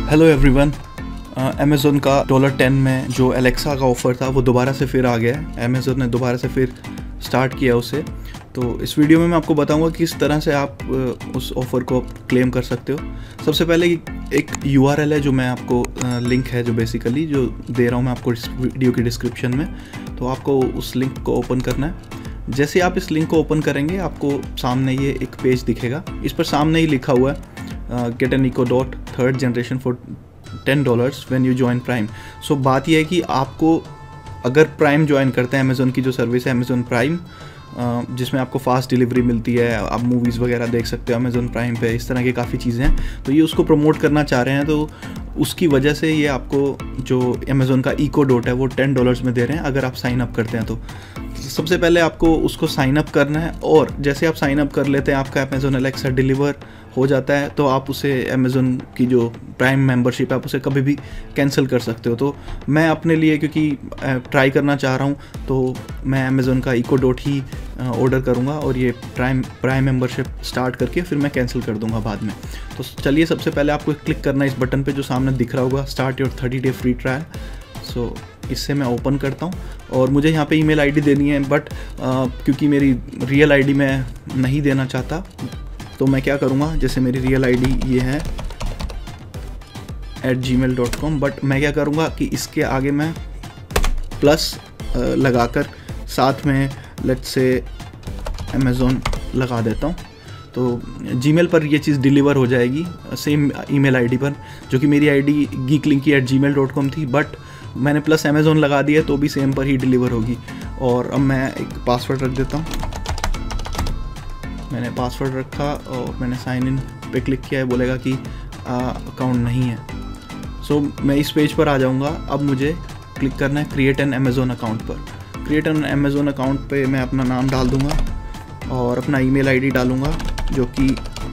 Hello everyone. Amazon का $10 में जो एलेक्सा का ऑफ़र था वो दोबारा से फिर आ गया है। अमेज़ोन ने दोबारा से फिर स्टार्ट किया उसे। तो इस वीडियो में मैं आपको बताऊंगा कि किस तरह से आप उस ऑफ़र को क्लेम कर सकते हो। सबसे पहले एक URL है जो मैं आपको लिंक है जो बेसिकली जो दे रहा हूँ मैं आपको इस वीडियो की डिस्क्रिप्शन में। तो आपको उस लिंक को ओपन करना है। जैसे आप इस लिंक को ओपन करेंगे आपको सामने ये एक पेज दिखेगा। इस पर सामने ही लिखा हुआ है get an Echo dot 3rd generation for $10 when you join Prime. So बात यह है कि आपको अगर प्राइम ज्वाइन करते हैं, अमेज़ोन की जो सर्विस है अमेज़ोन प्राइम, जिसमें आपको फास्ट डिलीवरी मिलती है, आप मूवीज़ वगैरह देख सकते हो अमेज़ोन प्राइम पे, इस तरह की काफ़ी चीज़ें हैं। तो ये उसको प्रमोट करना चाह रहे हैं, तो उसकी वजह से ये आपको जो अमेज़ोन का इको डॉट है वो $10 में दे रहे हैं अगर आप साइन अप करते हैं। तो सबसे पहले आपको उसको साइन अप करना है, और जैसे आप साइन अप कर लेते हैं आपका अमेज़ोन एलेक्सा डिलीवर हो जाता है, तो आप उसे अमेज़ोन की जो प्राइम मेंबरशिप है आप उसे कभी भी कैंसिल कर सकते हो। तो मैं अपने लिए क्योंकि ट्राई करना चाह रहा हूँ तो मैं अमेज़ोन का इको डॉट ही ऑर्डर करूँगा, और ये प्राइम मेंबरशिप स्टार्ट करके फिर मैं कैंसिल कर दूँगा बाद में। तो चलिए सबसे पहले आपको क्लिक करना है इस बटन पे जो सामने दिख रहा होगा, start your 30 day free trial. So इससे मैं ओपन करता हूँ और मुझे यहाँ पे ईमेल आईडी देनी है, बट क्योंकि मेरी रियल आईडी मैं नहीं देना चाहता तो मैं क्या करूँगा, जैसे मेरी रियल आईडी ये है @gmail.com, बट मैं क्या करूँगा कि इसके आगे मैं प्लस लगाकर साथ में लेट्स से अमेज़ोन लगा देता हूँ। तो जीमेल पर ये चीज़ डिलीवर हो जाएगी सेम ईमेल आईडी पर, जो कि मेरी आईडी geeklinky@gmail.com थी, बट मैंने प्लस अमेज़ोन लगा दिया तो भी सेम पर ही डिलीवर होगी। और अब मैं एक पासवर्ड रख देता हूँ। मैंने पासवर्ड रखा और मैंने साइन इन पे क्लिक किया है, बोलेगा कि अकाउंट नहीं है। सो मैं इस पेज पर आ जाऊँगा। अब मुझे क्लिक करना है क्रिएट एन अमेज़ोन अकाउंट पर। क्रिएट एन अमेज़ोन अकाउंट पे मैं अपना नाम डाल दूँगा और अपना ईमेल आईडी डालूँगा जो कि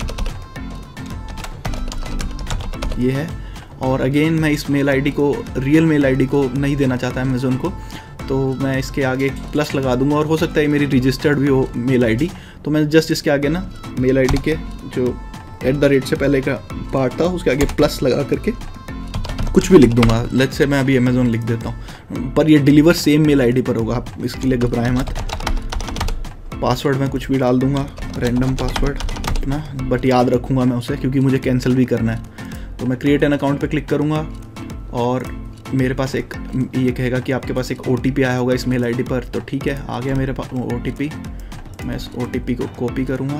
ये है। और अगेन मैं इस मेल आईडी को, रियल मेल आईडी को नहीं देना चाहता अमेज़ोन को, तो मैं इसके आगे प्लस लगा दूंगा, और हो सकता है मेरी रजिस्टर्ड भी हो मेल आईडी। तो मैं जस्ट इसके आगे ना मेल आईडी के जो @ से पहले का पार्ट था उसके आगे प्लस लगा करके कुछ भी लिख दूंगा। लेट्स से मैं अभी अमेज़ोन लिख देता हूँ, पर ये डिलीवर सेम मेल आईडी पर होगा, आप इसके लिए घबराएं मत। पासवर्ड मैं कुछ भी डाल दूंगा, रैंडम पासवर्ड अपना, बट याद रखूँगा मैं उसे क्योंकि मुझे कैंसिल भी करना है। तो मैं क्रिएट एन अकाउंट पे क्लिक करूँगा और मेरे पास एक ये कहेगा कि आपके पास एक OTP आया होगा इस मेल आईडी पर। तो ठीक है, आ गया मेरे पास OTP। मैं इस OTP को कॉपी करूँगा।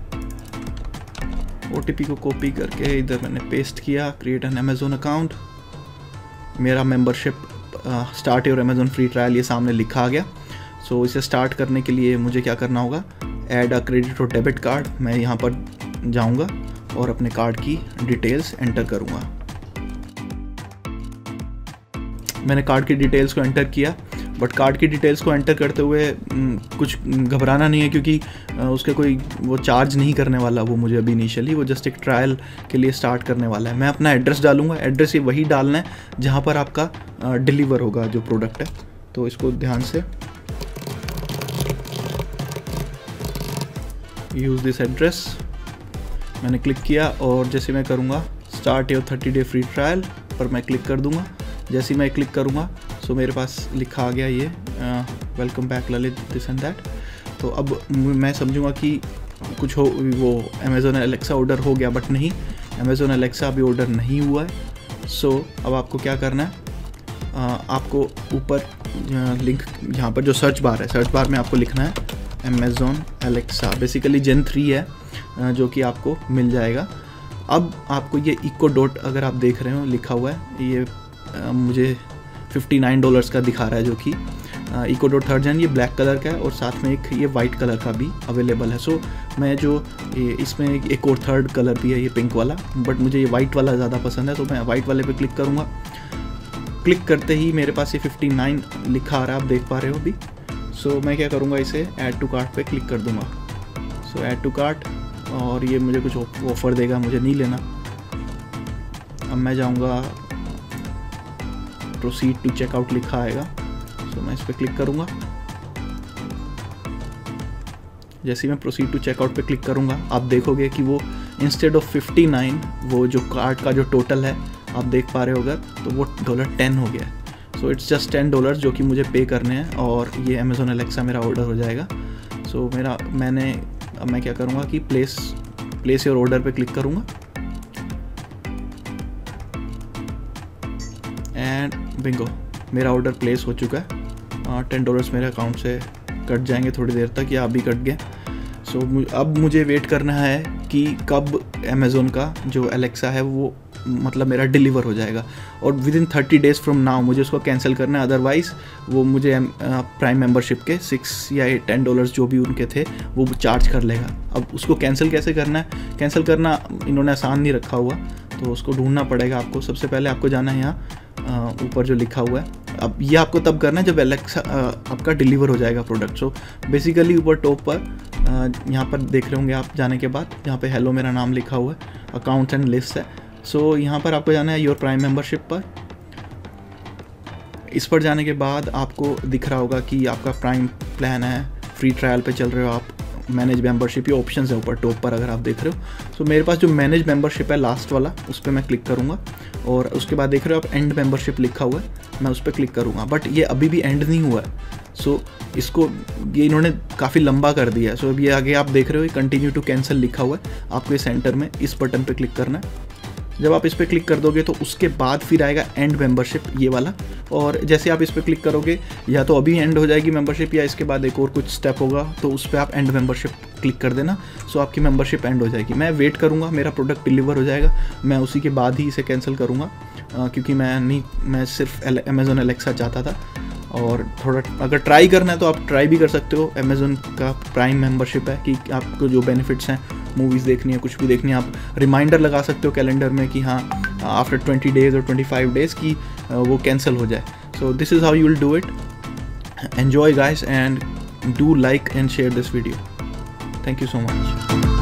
OTP को कॉपी करके इधर मैंने पेस्ट किया, क्रिएट एन अमेज़ोन अकाउंट। मेरा membership start your Amazon free trial ये सामने लिखा आ गया। सो इसे स्टार्ट करने के लिए मुझे क्या करना होगा, ऐड अ क्रेडिट और डेबिट कार्ड। मैं यहाँ पर जाऊँगा और अपने कार्ड की डिटेल्स एंटर करूँगा। मैंने कार्ड की डिटेल्स को एंटर किया, बट कार्ड की डिटेल्स को एंटर करते हुए कुछ घबराना नहीं है क्योंकि उसके कोई वो चार्ज नहीं करने वाला वो मुझे अभी इनिशियली, वो जस्ट एक ट्रायल के लिए स्टार्ट करने वाला है। मैं अपना एड्रेस डालूंगा। एड्रेस ये वही डालना है जहाँ पर आपका डिलीवर होगा जो प्रोडक्ट है। तो इसको ध्यान से यूज़ दिस एड्रेस मैंने क्लिक किया, और जैसे मैं करूँगा start your 30 day free trial पर मैं क्लिक कर दूँगा। जैसे मैं क्लिक करूँगा सो मेरे पास लिखा आ गया ये welcome back Lalit this and that. तो अब मैं समझूंगा कि कुछ हो, वो अमेज़ोन एलेक्सा ऑर्डर हो गया, बट नहीं, अमेज़ोन एलेक्सा अभी ऑर्डर नहीं हुआ है। सो अब आपको क्या करना है, आपको ऊपर लिंक यहाँ पर जो सर्च बार है, सर्च बार में आपको लिखना है अमेज़ोन एलेक्सा। बेसिकली Gen 3 है जो कि आपको मिल जाएगा। अब आपको ये इको डॉट अगर आप देख रहे हो लिखा हुआ है, ये मुझे $59 का दिखा रहा है, जो कि इको डॉट 3rd जन, ये ब्लैक कलर का है और साथ में एक ये वाइट कलर का भी अवेलेबल है। सो मैं जो इसमें एक और 3rd कलर भी है ये पिंक वाला, बट मुझे ये वाइट वाला ज़्यादा पसंद है, तो मैं वाइट वाले पे क्लिक करूँगा। क्लिक करते ही मेरे पास ये 59 लिखा आ रहा है, आप देख पा रहे हो अभी। सो मैं क्या करूँगा, इसे ऐड टू कार्ट पे क्लिक कर दूँगा। सो ऐड टू कार्ट, और ये मुझे कुछ ऑफ़र देगा, मुझे नहीं लेना। अब मैं जाऊँगा प्रोसीड टू चेकआउट लिखा आएगा। सो मैं इस पर क्लिक करूँगा। जैसे मैं प्रोसीड टू चेकआउट पे क्लिक करूँगा आप देखोगे कि वो इंस्टेड ऑफ 59 वो जो कार्ट का जो टोटल है आप देख पा रहे हो अगर, तो वो $10 हो गया है। सो इट्स जस्ट $10 जो कि मुझे पे करने हैं और ये अमेज़ॉन एलेक्सा मेरा ऑर्डर हो जाएगा। सो अब मैं क्या करूँगा कि प्लेस योर ऑर्डर पे क्लिक करूँगा एंड बिंगो, मेरा ऑर्डर प्लेस हो चुका है। $10 मेरे अकाउंट से कट जाएंगे थोड़ी देर तक, या अभी कट गए। सो अब मुझे वेट करना है कि कब अमेज़ॉन का जो एलेक्सा है वो मतलब मेरा डिलीवर हो जाएगा, और विदिन 30 डेज़ फ्रॉम नाउ मुझे उसको कैंसिल करना है। अदरवाइज़ वो मुझे प्राइम मेंबरशिप के $6 या $10 जो भी उनके थे वो चार्ज कर लेगा। अब उसको कैंसिल कैसे करना है? कैंसिल करना इन्होंने आसान नहीं रखा हुआ, तो उसको ढूंढना पड़ेगा आपको। सबसे पहले आपको जाना है यहाँ ऊपर जो लिखा हुआ है। अब ये आपको तब करना है जब एलेक्सा आपका डिलीवर हो जाएगा प्रोडक्ट। सो बेसिकली ऊपर टॉप पर यहाँ पर देख रहे होंगे आप जाने के बाद, यहाँ पे हेलो मेरा नाम लिखा हुआ है, अकाउंट्स एंड लिस्ट है। सो यहाँ पर आपको जाना है योर प्राइम मेंबरशिप पर। इस पर जाने के बाद आपको दिख रहा होगा कि आपका प्राइम प्लान है, फ्री ट्रायल पे चल रहे हो आप, मैनेज मेंबरशिप, ये ऑप्शंस है ऊपर टॉप पर अगर आप देख रहे हो। सो मेरे पास जो मैनेज मेंबरशिप है लास्ट वाला, उस पर मैं क्लिक करूँगा, और उसके बाद देख रहे हो आप एंड मेंबरशिप लिखा हुआ है, मैं उस पर क्लिक करूँगा। बट ये अभी भी एंड नहीं हुआ है। सो इसको ये इन्होंने काफ़ी लंबा कर दिया है। सो अब ये आगे आप देख रहे हो कंटिन्यू टू कैंसिल लिखा हुआ है, आपको इस सेंटर में इस बटन पे क्लिक करना है। जब आप इस पर क्लिक कर दोगे तो उसके बाद फिर आएगा एंड मेंबरशिप ये वाला, और जैसे आप इस पर क्लिक करोगे या तो अभी एंड हो जाएगी मेंबरशिप, या इसके बाद एक और कुछ स्टेप होगा तो उस पर आप एंड मेंबरशिप क्लिक कर देना। सो आपकी मेंबरशिप एंड हो जाएगी। मैं वेट करूँगा, मेरा प्रोडक्ट डिलीवर हो जाएगा, मैं उसी के बाद ही इसे कैंसिल करूँगा, क्योंकि मैं सिर्फ अमेज़ॉन एलेक्सा चाहता था। और थोड़ा अगर ट्राई करना है तो आप ट्राई भी कर सकते हो। अमेज़ॉन का प्राइम मेंबरशिप है कि आपको जो बेनिफिट्स हैं, मूवीज़ देखनी है, कुछ भी देखनी है, आप रिमाइंडर लगा सकते हो कैलेंडर में कि हाँ आफ्टर 20 डेज़ और 25 डेज़ की वो कैंसिल हो जाए। So this is how you will do it. Enjoy guys and do like and share this video. Thank you so much.